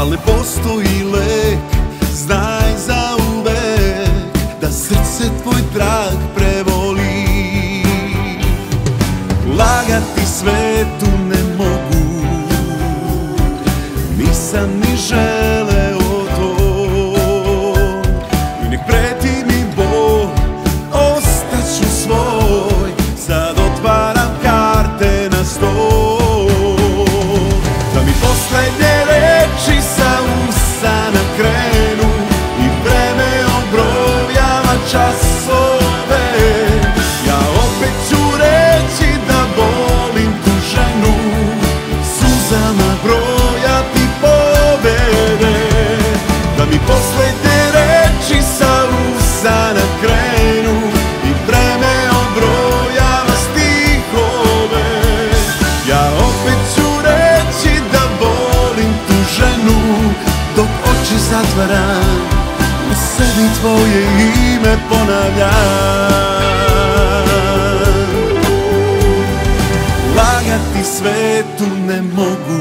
al ne postoji lek. Znaj zauvek da srce tvoj trag prevoli. Lagati svetu ne mogu, nisam ni želeo to. I nek preti mi bol, ostaću svoj. Sad otvaram karte na stol, da mi poslednje reči sa usana krenu i vreme obrojava časove. Ja opet ću reći da volim tu ženu, suzama brojati pobede. Da mi poslednje reči sa usana krenu i vreme obrojava stihove. Ja opet ću reći da volim tu ženu, dok oči zatvaram, u sebi tvoje ime ponavljam. Lagati svetu ne mogu,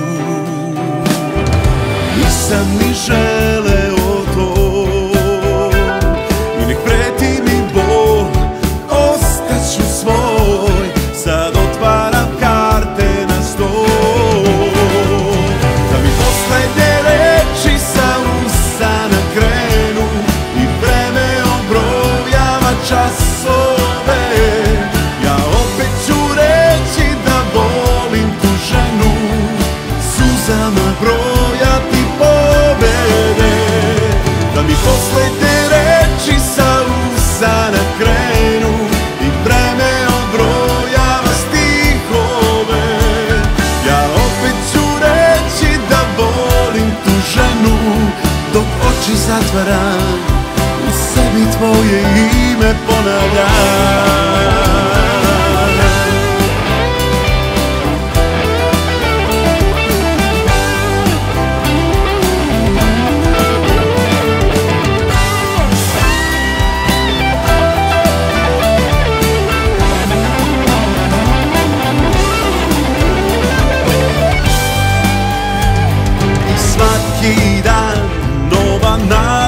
nisam ni želeo to. I nek preti mi bol, ostaću svoj. Sad otvaram karte na stol, da mi poslednje reči sa usana krenu i vreme obrojava časove. Ja opet ću reći da volim tu ženu, suzama brojati pobede. Da mi poslednje reči sa usana krenu i vreme obrojava stihove. Ja opet ću reći da volim tu ženu, dok oči zatvaram, u sebi tvoje ime ponavljam. Svaki dan nova nada.